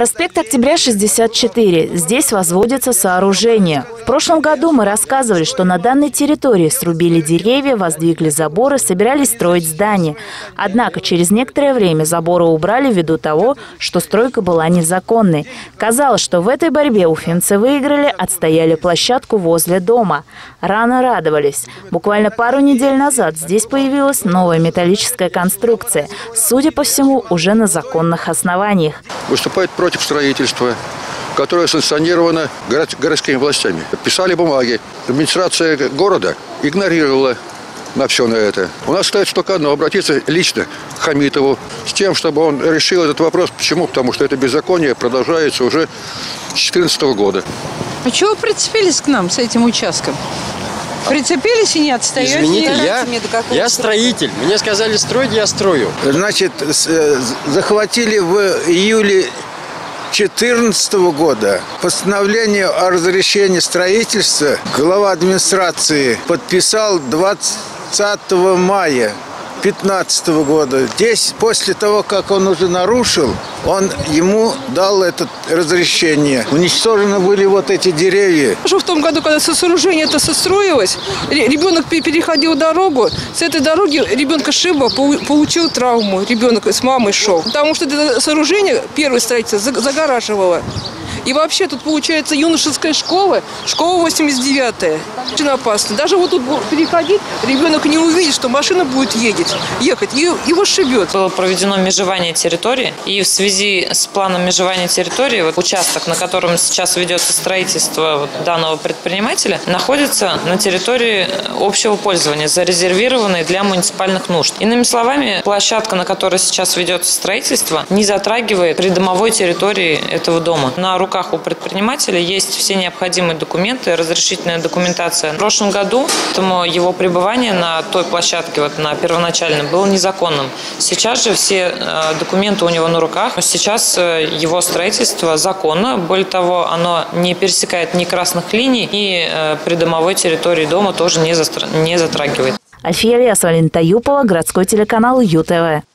Проспект Октября, 64. Здесь возводится сооружение. В прошлом году мы рассказывали, что на данной территории срубили деревья, воздвигли заборы, собирались строить здание. Однако через некоторое время заборы убрали ввиду того, что стройка была незаконной. Казалось, что в этой борьбе уфимцы выиграли, отстояли площадку возле дома. Рано радовались. Буквально пару недель назад здесь появилась новая металлическая конструкция. Судя по всему, уже на законных основаниях. Выступает против строительства, которое санкционировано городскими властями. Писали бумаги. Администрация города игнорировала на все на это. У нас остается только одно – обратиться лично к Хамитову с тем, чтобы он решил этот вопрос. Почему? Потому что это беззаконие продолжается уже с 2014 года. А чего вы прицепились к нам с этим участком? Прицепились и не отстаете? Извините, я строитель. Мне сказали строить, я строю. Значит, захватили в июле 2014 года постановление о разрешении строительства. Глава администрации подписал 20 мая 2015 года. Здесь, после того, как он уже нарушил, он ему дал это разрешение. Уничтожены были вот эти деревья. В том году, когда сооружение это состроилось, ребенок переходил дорогу. С этой дороги ребенка шиба, получил травму. Ребенок с мамой шел. Потому что это сооружение, первое строительство, загораживало. И вообще тут получается юношеская школа, школа 89-я. Очень опасно. Даже вот тут переходить, ребенок не увидит, что машина будет ехать, и его шибет. Было проведено межевание территории, и в связи с планом межевания территории, участок, на котором сейчас ведется строительство данного предпринимателя, находится на территории общего пользования, зарезервированной для муниципальных нужд. Иными словами, площадка, на которой сейчас ведется строительство, не затрагивает придомовой территории этого дома. На руках у предпринимателя есть все необходимые документы, разрешительная документация. В прошлом году его пребывание на той площадке, на первоначально, было незаконным. Сейчас же все документы у него на руках. Сейчас его строительство законно. Более того, оно не пересекает ни красных линий, и придомовой территории дома тоже не затрагивает. Альфия Ильясова, Алина Таюпова, городской телеканал ЮТВ.